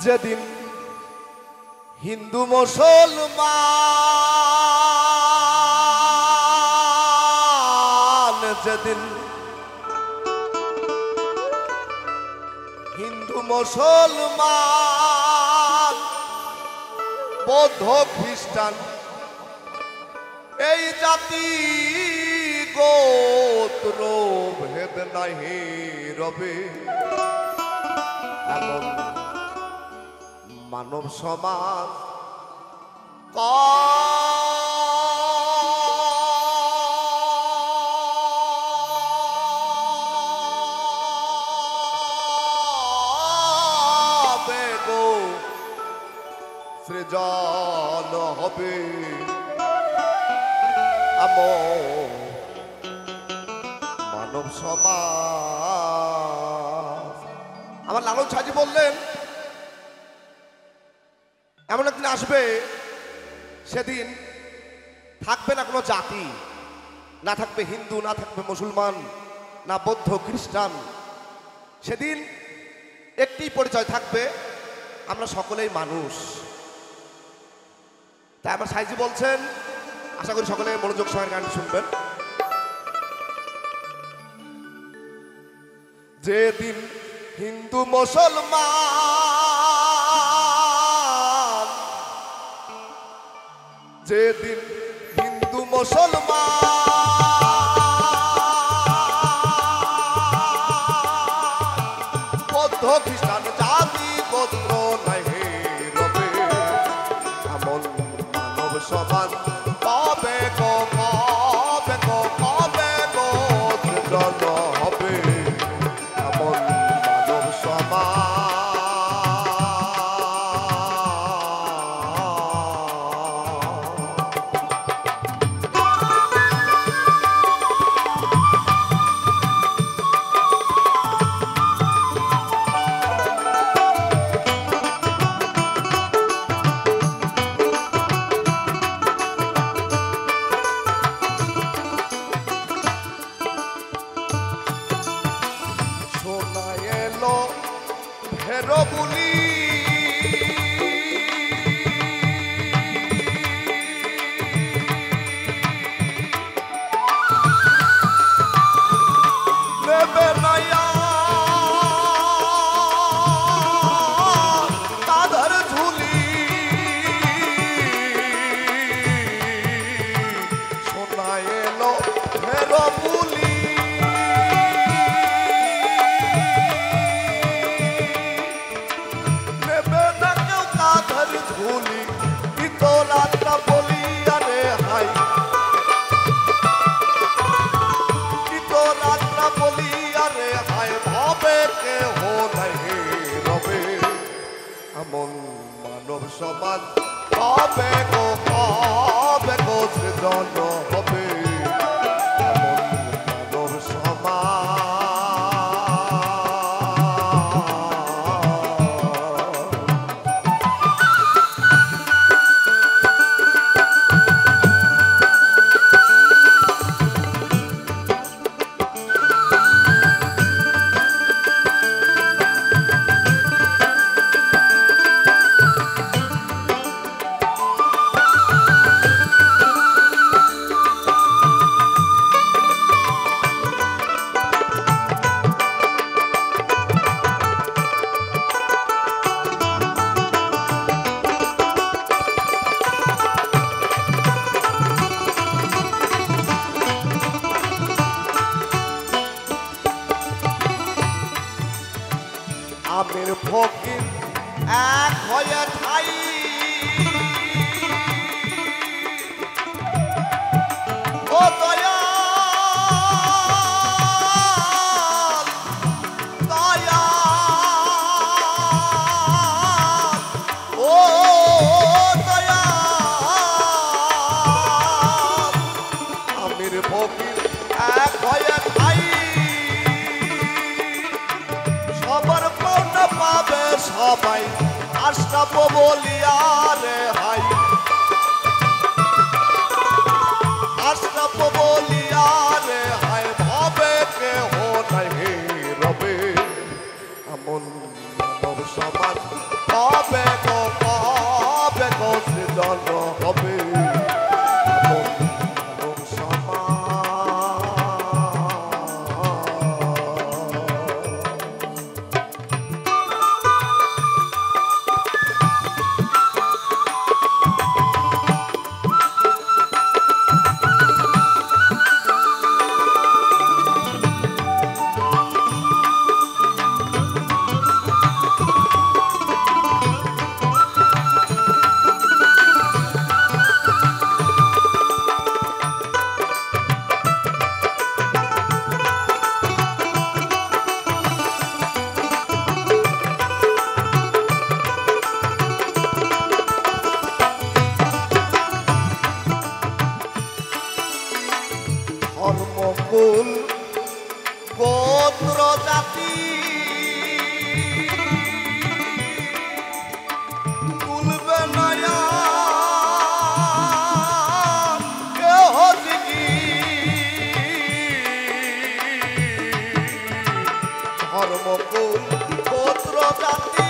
যেদিন হিন্দু মুসলমান যেদিন হিন্দু মুসলমান বৌদ্ধ খ্রিস্টান এই জাতি গোত্র ভেদ নাহি রবে এমন মানব সমাজ কবে গো সৃজন হবে এমন মানব সমাজ। আমার লালন সাজি বললেন এমন একদিন আসবে সেদিন থাকবে না কোনো জাতি, না থাকবে হিন্দু, না থাকবে মুসলমান, না বৌদ্ধ খ্রিস্টান। সেদিন একটি পরিচয় থাকবে, আমরা সকলেই মানুষ। তাই আমার সাইজি বলছেন, আশা করি সকলে মনোযোগ সহকারে গান শুনবেন। যেদিন হিন্দু মুসলমান যেদিন হিন্দু মুসলমান বৌদ্ধ খ্রিস্টান জাতি গোত্র নাহি রবে এমন মানব সমাজ কবে গো কবে গো কবে গো সৃজন হবে এমন মানব সমাজ। ভেরবুলি নেবে নয়া তাদের ঝুলি শোনা এলো ভেরবুলি ঝুলি ইতলাটা বলি আরে হাই ইতলাটা বলি আরে হাই ভাবে কে হো নাহি রবে এমন মানব সমাজ কবে গো সৃজন হবে এমন মানব সমাজ। আমির ফকির এক হয়ে ঠাই ও দয়াল দয়াল ও দয়াল আমির ফকির এক হয়ে ঠাই সবার পাওনা পাবে সবাই আশরাফ বলিয়া রে হাই আশরাফ বলিয়া রে হাই ভাবে কে হো নাহি রবে এমন মানব সমাজ হবে গো সৃজন হবে এমন ধর্মকুল গোত্র জাতি তুলবে নয়া কেহ জিগি ধর্মকুল গোত্র জাতি